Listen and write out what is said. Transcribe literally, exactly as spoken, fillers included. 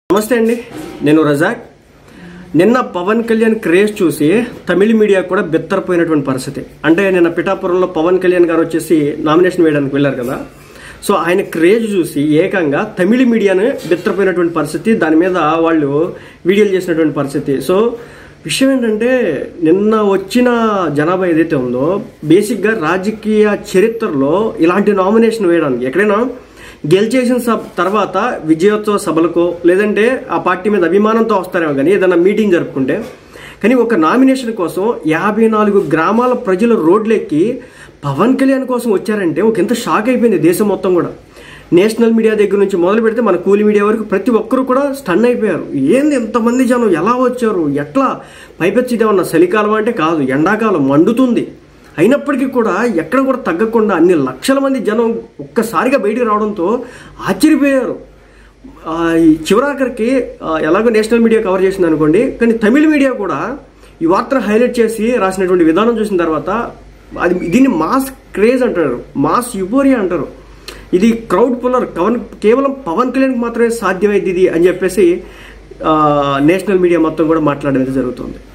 నమస్తే అండి, నేను రజాక్. నిన్న పవన్ కళ్యాణ్ క్రేజ్ చూసి తమిళ మీడియా కూడా బెత్తరపోయినటువంటి పరిస్థితి. అంటే నిన్న పిఠాపురంలో పవన్ కళ్యాణ్ గారు వచ్చేసి నామినేషన్ వేయడానికి వెళ్ళారు కదా. సో ఆయన క్రేజ్ చూసి ఏకంగా తమిళ మీడియాను బెత్తరపోయినటువంటి పరిస్థితి, దాని మీద వాళ్ళు వీడియోలు చేసినటువంటి పరిస్థితి. సో విషయం ఏంటంటే, నిన్న వచ్చిన జనాభా ఏదైతే ఉందో, బేసిక్గా రాజకీయ చరిత్రలో ఇలాంటి నామినేషన్ వేయడానికి ఎక్కడైనా గెలిచేసిన సబ్ తర్వాత విజయోత్సవ సభలకో లేదంటే ఆ పార్టీ మీద అభిమానంతో వస్తారేమో కానీ ఏదైనా మీటింగ్ జరుపుకుంటే, కానీ ఒక నామినేషన్ కోసం యాభై నాలుగు గ్రామాల ప్రజలు రోడ్లెక్కి పవన్ కళ్యాణ్ కోసం వచ్చారంటే ఒక ఎంత షాక్ అయిపోయింది దేశం మొత్తం కూడా. నేషనల్ మీడియా దగ్గర నుంచి మొదలు పెడితే మన కూలి మీడియా వరకు ప్రతి ఒక్కరు కూడా స్టన్ అయిపోయారు. ఏంది ఎంతమంది జనం ఎలా వచ్చారు, ఎట్లా? పైపెచ్చి ఇదేమన్నా చలికాలం అంటే కాదు, ఎండాకాలం మండుతుంది. అయినప్పటికీ కూడా ఎక్కడ కూడా తగ్గకుండా అన్ని లక్షల మంది జనం ఒక్కసారిగా బయటికి రావడంతో ఆశ్చర్యపోయారు. చివరాఖరికి ఎలాగో నేషనల్ మీడియా కవర్ చేసింది అనుకోండి, కానీ తమిళ మీడియా కూడా ఈ వార్తను హైలైట్ చేసి రాసినటువంటి విధానం చూసిన తర్వాత అది దీన్ని మాస్ క్రేజ్ అంటారు, మాస్ యుఫోరియా అంటారు. ఇది క్రౌడ్ పుల్లర్, కవన్ కేవలం పవన్ కళ్యాణ్కి మాత్రమే సాధ్యమైంది ఇది అని చెప్పేసి నేషనల్ మీడియా మొత్తం కూడా మాట్లాడేది జరుగుతుంది.